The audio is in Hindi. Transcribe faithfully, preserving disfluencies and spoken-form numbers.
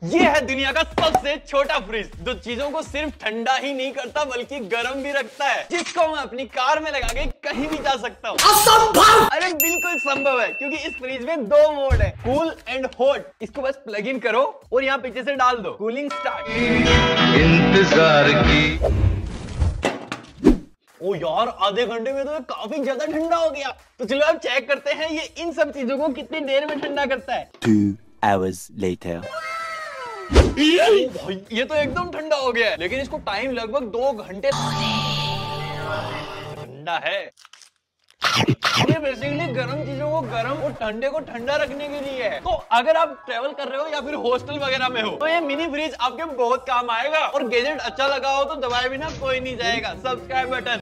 ये है दुनिया का सबसे छोटा फ्रिज जो चीजों को सिर्फ ठंडा ही नहीं करता बल्कि गर्म भी रखता है, जिसको मैं अपनी कार में लगा के कहीं भी जा सकता हूँ। असंभव! अरे बिल्कुल संभव है, क्योंकि इस फ्रिज में दो मोड है, कूल एंड हॉट। इसको बस प्लग इन करो और यहाँ पीछे से डाल दो, कूलिंग स्टार्ट। इंतजार की। ओ यार, आधे घंटे में तो ये काफी ज्यादा ठंडा हो गया। तो चलो अब चेक करते हैं ये इन सब चीजों को कितनी देर में ठंडा करता है। Two hours later. ये, भाई ये तो एकदम ठंडा हो गया है, लेकिन इसको टाइम लगभग दो घंटे ठंडा है। ये बेसिकली गर्म चीजों को गर्म और ठंडे को ठंडा रखने के लिए है। तो अगर आप ट्रेवल कर रहे हो या फिर हॉस्टल वगैरह में हो तो ये मिनी फ्रिज आपके बहुत काम आएगा। और गैजेट अच्छा लगा हो तो दबाए बिना कोई नहीं जाएगा। Subscribe button.